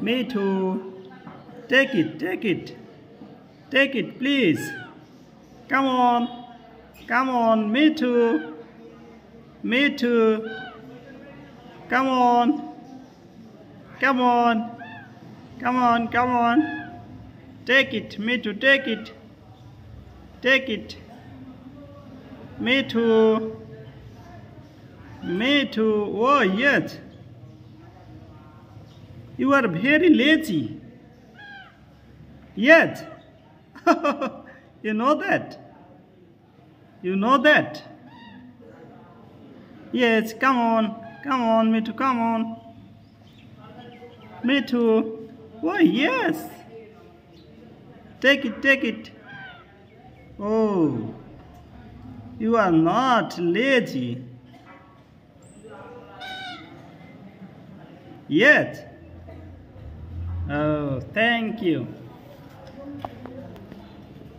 Me too. Take it, take it. Take it, please. Come on. Come on. Me too. Me too. Come on. Come on. Come on, come on. Take it. Me too, take it. Take it. Me too. Me too. Oh, yes. You are very lazy. Yes. You know that. You know that. Yes, come on. Come on, me too, come on. Me too. Oh, yes. Take it, take it. Oh, you are not lazy. Yet. Oh, thank you.